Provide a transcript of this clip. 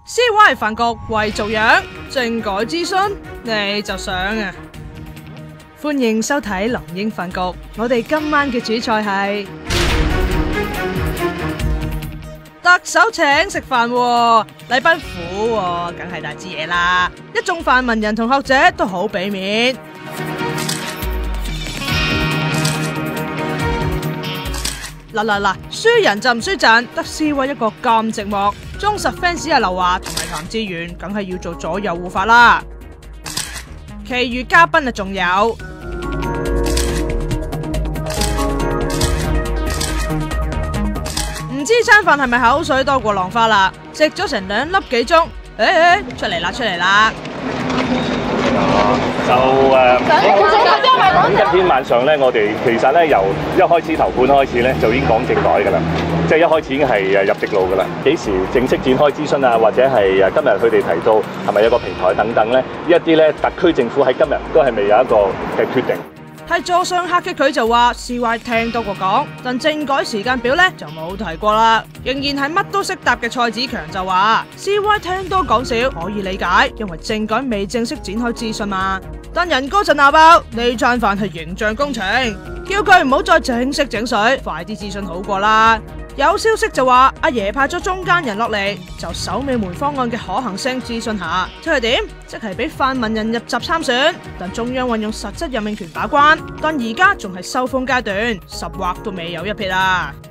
CY 飯局為族養，政改諮詢你就想啊！歡迎收睇龍英飯局，我哋今晚嘅主菜係特首請食飯喎，禮賓府喎，梗係大支嘢啦！一眾泛民人同學者都好俾面。嗱，輸人就唔輸陣，得 CY 一個咁寂寞。忠實 fans 係劉華同埋譚志源，梗係要做左右護法啦。其餘嘉賓啊，仲有唔知餐飯係咪口水多過浪花啦？食咗成2粒幾鐘，出嚟啦！ 今天晚上咧，我哋其實咧由一開始頭盤開始咧，就已經講政改噶啦，即係一開始已經係入直路噶啦。幾時正式展開諮詢啊？或者係今日佢哋提到係咪有個平台等等咧？呢一啲咧，特區政府喺今日都係未有一個嘅決定。 係座上客嘅佢就話 CY 聽多過講，但政改時間表咧就冇提過啦。仍然係乜都識答嘅蔡子強就話 CY 聽多講少可以理解，因為政改未正式展開諮詢嘛。但人哥就鬧爆呢餐飯係形象工程，叫佢唔好再整色整水，快啲諮詢好過啦。有消息就話阿爺派咗中間人落嚟，就首尾門方案嘅可行性諮詢下，即係點？即係俾泛民人入閘參選，但中央運用實質任命權把關。但而家仲係收風階段，十劃都未有一撇啊！